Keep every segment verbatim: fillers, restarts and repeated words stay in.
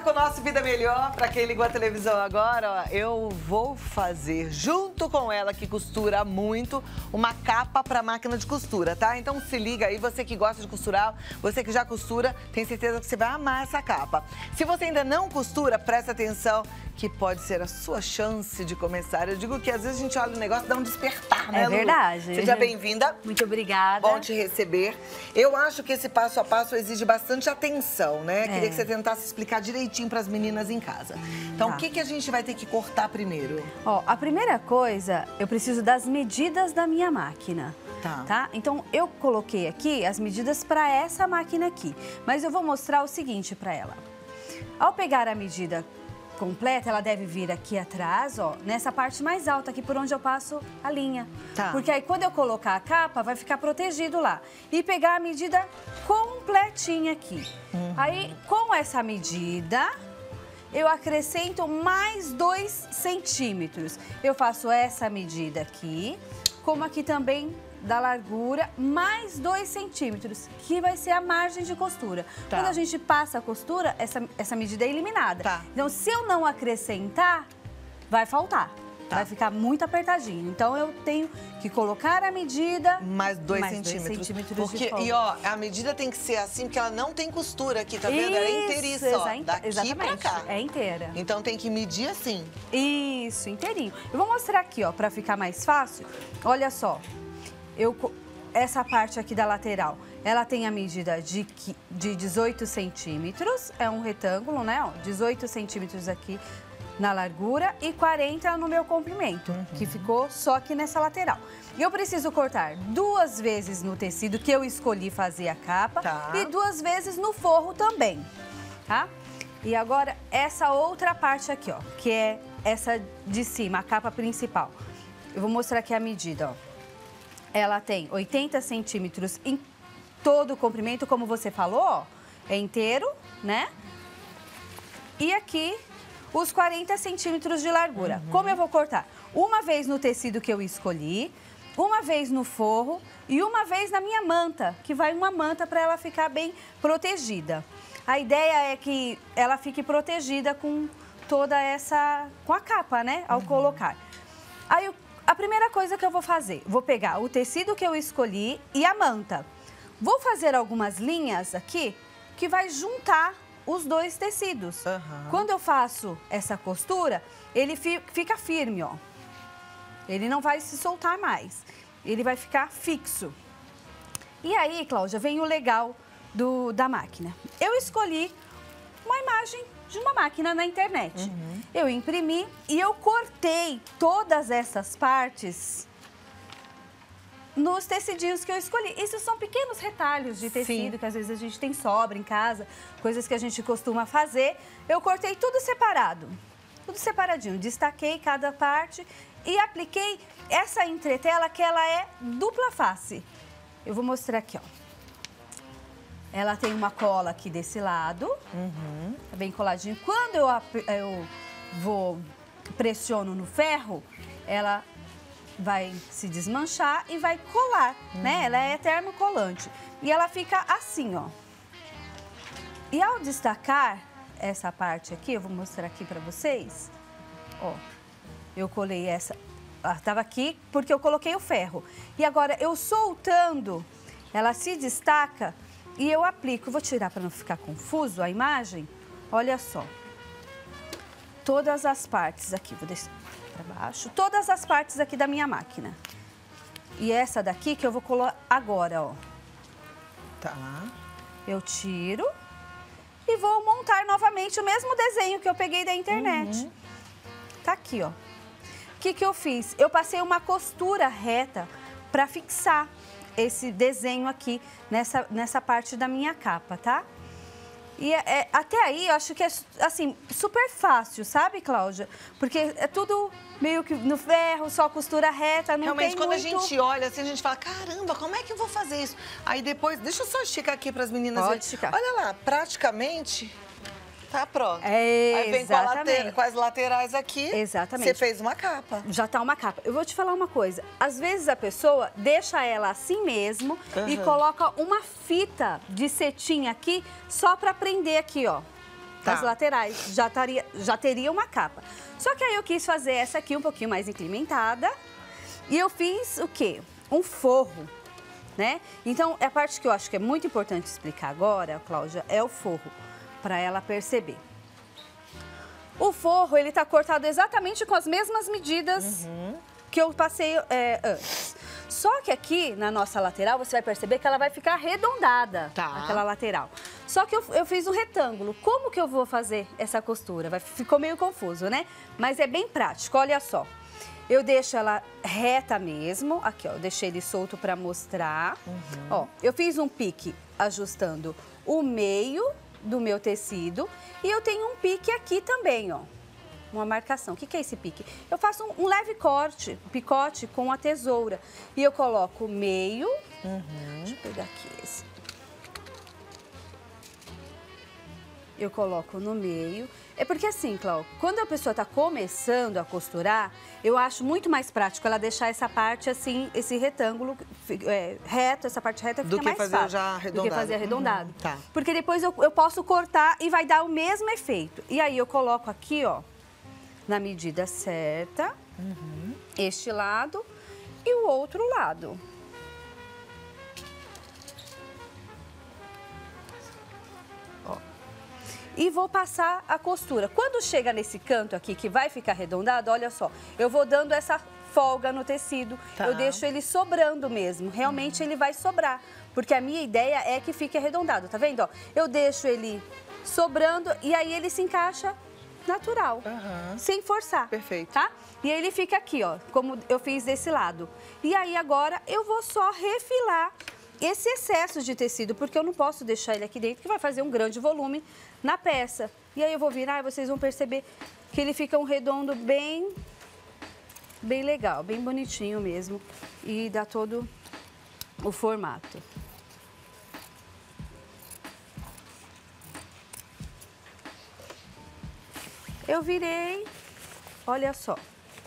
com o nosso Vida Melhor. Para quem ligou a televisão agora, ó, eu vou fazer, junto com ela, que costura muito, uma capa para máquina de costura, tá? Então se liga aí, você que gosta de costurar, você que já costura, tem certeza que você vai amar essa capa. Se você ainda não costura, presta atenção, que pode ser a sua chance de começar. Eu digo que às vezes a gente olha o negócio e dá um despertar, né, É Lu? verdade. Seja bem-vinda. Muito obrigada. Bom te receber. Eu acho que esse passo a passo exige bastante atenção, né? É. Queria que você tentasse explicar direitinho para as meninas em casa. Então, Tá. o que, que a gente vai ter que cortar primeiro? Ó, a primeira coisa, eu preciso das medidas da minha máquina. Tá. Tá? Então, eu coloquei aqui as medidas para essa máquina aqui. Mas eu vou mostrar o seguinte para ela. Ao pegar a medida completa, ela deve vir aqui atrás, ó, nessa parte mais alta aqui por onde eu passo a linha. Tá. Porque aí quando eu colocar a capa, vai ficar protegido lá. E pegar a medida completinha aqui. Uhum. Aí, com essa medida, eu acrescento mais dois centímetros. Eu faço essa medida aqui, como aqui também da largura, mais dois centímetros, que vai ser a margem de costura. Tá. Quando a gente passa a costura, essa, essa medida é eliminada. Tá. Então, se eu não acrescentar, vai faltar. Tá. Vai ficar muito apertadinho. Então, eu tenho que colocar a medida... Mais dois mais dois centímetros. centímetros porque, de folga. e ó, a medida tem que ser assim, porque ela não tem costura aqui, tá vendo? Ela é inteiriça, ó, exa- daqui exatamente, pra cá. é inteira. Então tem que medir assim. Isso, inteirinho. Eu vou mostrar aqui, ó, pra ficar mais fácil. Olha só, eu, co- essa parte aqui da lateral, ela tem a medida de, qui- de dezoito centímetros, é um retângulo, né, ó, dezoito centímetros aqui na largura e quarenta no meu comprimento, que ficou só aqui nessa lateral. E eu preciso cortar duas vezes no tecido que eu escolhi fazer a capa Tá. e duas vezes no forro também, tá? E agora, essa outra parte aqui, ó, que é essa de cima, a capa principal. Eu vou mostrar aqui a medida, ó. Ela tem oitenta centímetros em todo o comprimento, como você falou, ó, é inteiro, né? E aqui, os quarenta centímetros de largura. Uhum. Como eu vou cortar? Uma vez no tecido que eu escolhi, uma vez no forro e uma vez na minha manta, que vai uma manta para ela ficar bem protegida. A ideia é que ela fique protegida com toda essa... com a capa, né? Ao colocar. Aí, o- a primeira coisa que eu vou fazer, vou pegar o tecido que eu escolhi e a manta. Vou fazer algumas linhas aqui que vai juntar os dois tecidos. Aham. Quando eu faço essa costura, ele fi- fica firme, ó. Ele não vai se soltar mais. Ele vai ficar fixo. E aí, Cláudia, vem o legal do, da máquina. Eu escolhi uma imagem de uma máquina na internet. Eu imprimi e eu cortei todas essas partes nos tecidinhos que eu escolhi. Isso são pequenos retalhos de tecido Sim. que às vezes a gente tem sobra em casa, coisas que a gente costuma fazer. Eu cortei tudo separado, tudo separadinho. Destaquei cada parte e apliquei essa entretela que ela é dupla face. Eu vou mostrar aqui, ó. Ela tem uma cola aqui desse lado, tá bem coladinho. Quando eu, ap- eu vou, pressiono no ferro, ela vai se desmanchar e vai colar, né? Ela é termocolante. E ela fica assim, ó. E ao destacar essa parte aqui, eu vou mostrar aqui pra vocês, ó. Eu colei essa, ela tava aqui porque eu coloquei o ferro. E agora eu soltando, ela se destaca e eu aplico. Vou tirar para não ficar confuso a imagem. Olha só. Todas as partes aqui, vou deixar para baixo. Todas as partes aqui da minha máquina. E essa daqui que eu vou colocar agora, ó. Tá. Eu tiro e vou montar novamente o mesmo desenho que eu peguei da internet. Tá aqui, ó. O que que eu fiz? Eu passei uma costura reta para fixar esse desenho aqui nessa, nessa parte da minha capa, tá? E é- é- até aí eu acho que é, assim, super fácil, sabe, Cláudia? Porque é tudo meio que no ferro, só costura reta, não Realmente, tem quando muito... a gente olha assim, a gente fala, caramba, como é que eu vou fazer isso? Aí depois, deixa eu só esticar aqui para as meninas Pode verem. esticar. Olha lá, praticamente tá pronto. É, Aí vem com, a exatamente. lateira- com as laterais aqui, Exatamente. você fez uma capa. Já tá uma capa. Eu vou te falar uma coisa. Às vezes a pessoa deixa ela assim mesmo e Aham. coloca uma fita de cetim aqui só pra prender aqui, ó. Tá. As laterais, já, taria, já teria uma capa. Só que aí eu quis fazer essa aqui um pouquinho mais incrementada. E eu fiz o quê? Um forro, né? Então, a parte que eu acho que é muito importante explicar agora, Cláudia, é o forro, para ela perceber. O forro, ele tá cortado exatamente com as mesmas medidas uhum. que eu passei é, antes. Só que aqui, na nossa lateral, você vai perceber que ela vai ficar arredondada, tá. aquela lateral. Só que eu, eu fiz um retângulo. Como que eu vou fazer essa costura? Vai, ficou meio confuso, né? Mas é bem prático, olha só. Eu deixo ela reta mesmo, aqui ó, eu deixei ele solto para mostrar. Uhum. Ó, eu fiz um pique ajustando o meio do meu tecido e eu tenho um pique aqui também, ó. Uma marcação. O que que é esse pique? Eu faço um, um leve corte, um picote com a tesoura. E eu coloco o meio. Uhum. Deixa eu pegar aqui esse. Eu coloco no meio. É porque assim, Cláudia, quando a pessoa está começando a costurar, eu acho muito mais prático ela deixar essa parte assim, esse retângulo é, reto, essa parte reta fica mais fácil. Do que fazer já arredondado. Do que fazer arredondado. Uhum, tá. Porque depois eu, eu posso cortar e vai dar o mesmo efeito. E aí eu coloco aqui, ó, na medida certa, uhum. este lado e o outro lado. Ó. E vou passar a costura. Quando chega nesse canto aqui, que vai ficar arredondado, olha só, eu vou dando essa folga no tecido. Tá. Eu deixo ele sobrando mesmo, realmente uhum. ele vai sobrar. Porque a minha ideia é que fique arredondado, tá vendo? Ó, eu deixo ele sobrando e aí ele se encaixa natural, uhum. sem forçar. Perfeito. Tá? E aí ele fica aqui, ó, como eu fiz desse lado. E aí agora eu vou só refilar esse excesso de tecido, porque eu não posso deixar ele aqui dentro, que vai fazer um grande volume na peça. E aí eu vou virar e vocês vão perceber que ele fica um redondo bem, bem legal, bem bonitinho mesmo. E dá todo o formato. Eu virei, olha só.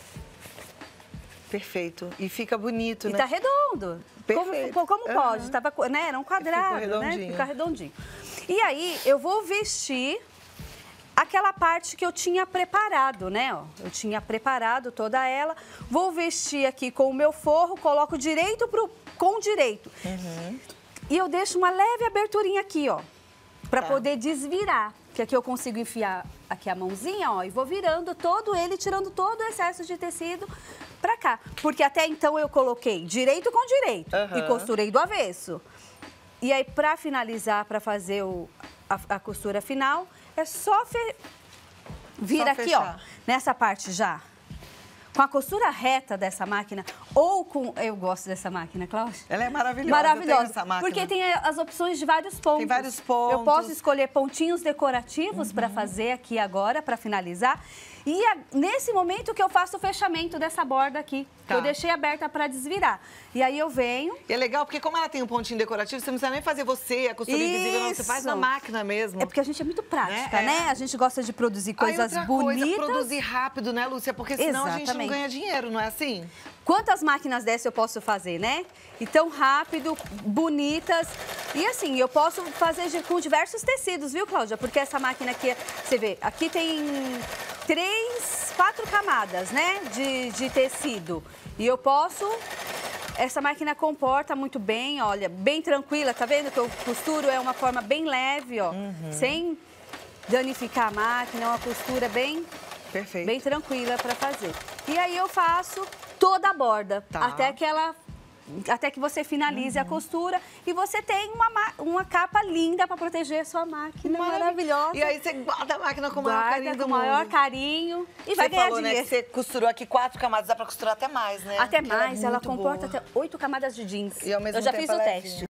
Perfeito. E fica bonito, e né? E tá redondo. Perfeito. Como, como uhum. pode? Tava, né? Era um quadrado, Fica né? Fica redondinho. E aí, eu vou vestir aquela parte que eu tinha preparado, né? Ó, eu tinha preparado toda ela. Vou vestir aqui com o meu forro, coloco direito pro, com direito. Uhum. E eu deixo uma leve aberturinha aqui, ó. Pra tá. poder desvirar. Que aqui eu consigo enfiar aqui a mãozinha, ó, e vou virando todo ele, tirando todo o excesso de tecido pra cá. Porque até então eu coloquei direito com direito uhum. e costurei do avesso. E aí, pra finalizar, pra fazer o, a, a costura final, é só fe... vir só aqui, fechar. Ó, nessa parte já. Com a costura reta dessa máquina, ou com... Eu gosto dessa máquina, Cláudia. Ela é maravilhosa. Maravilhosa. Essa máquina. Porque tem as opções de vários pontos. Tem vários pontos. Eu posso escolher pontinhos decorativos uhum. para fazer aqui agora, para finalizar. E a, nesse momento que eu faço o fechamento dessa borda aqui. Tá. Eu deixei aberta para desvirar. E aí eu venho... E é legal, porque como ela tem um pontinho decorativo, você não precisa nem fazer você, a costura Isso. invisível, não. Você faz na máquina mesmo. É porque a gente é muito prática, né? né? A gente gosta de produzir coisas outra bonitas. Coisa, produzir rápido, né, Lúcia? Porque senão Exatamente. a gente não ganha dinheiro, não é assim? Quantas máquinas dessas eu posso fazer, né? E tão rápido, bonitas. E assim, eu posso fazer de, com diversos tecidos, viu, Cláudia? Porque essa máquina aqui, você vê, aqui tem três, quatro camadas, né, de, de tecido. E eu posso... Essa máquina comporta muito bem, olha, bem tranquila, tá vendo que eu costuro? É uma forma bem leve, ó, uhum. sem danificar a máquina, é uma costura bem... Perfeito. Bem tranquila para fazer. E aí eu faço toda a borda, tá. até que ela, até que você finalize uhum. a costura e você tem uma, uma capa linda para proteger a sua máquina, Maravilha. maravilhosa. E aí você guarda a máquina com o maior carinho do com o maior mundo. carinho e você vai ganhar falou, dinheiro. Né, que você costurou aqui quatro camadas, dá para costurar até mais, né? Até Porque mais, ela, é ela comporta boa. até oito camadas de jeans. E ao mesmo Eu já tempo fiz o ela é teste. fina.